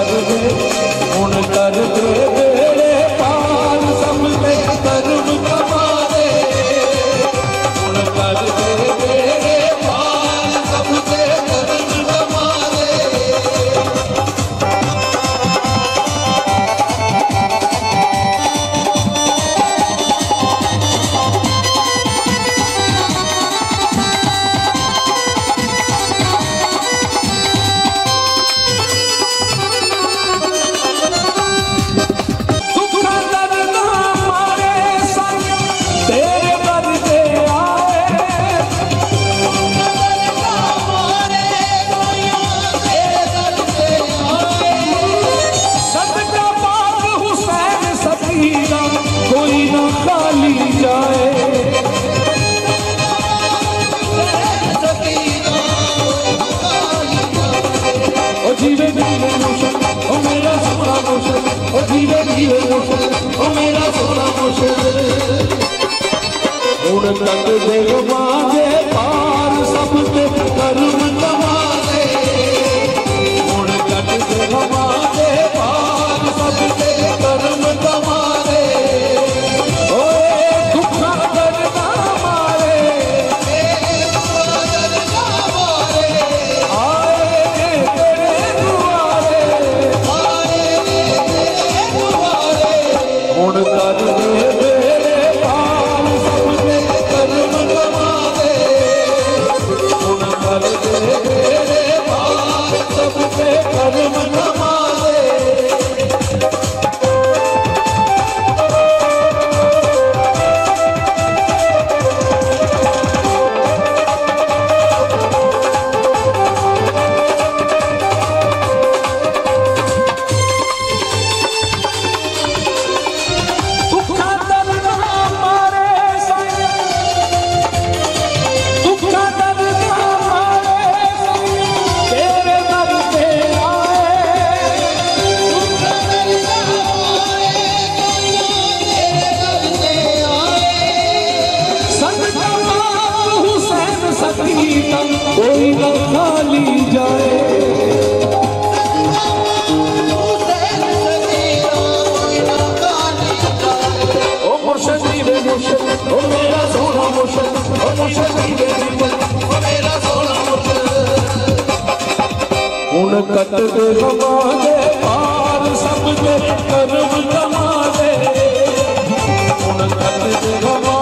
कर दे बेड़े पार सब ते कर्म कमा दे हुण कर दे बेड़े पार सब ते कर्म कमा दे हुण तक दे मांगे पार सब ते कर्म कमा दे हुण तक दे मांगे पार सब ते कर्म कमा दे ओए दुखा दर्दा मारे आए तेरे दुआरे हुण कर दे कोई न खाली जाए ओ मुर्शिद वे मुर्शिद ओ मेरा सोना मुर्शिद ओ मुर्शिद वे मुर्शिद ओ मेरा सोना मुर्शिद हुण कट दे हमारे पार सब ते कर्म कमा दे हुण कट दे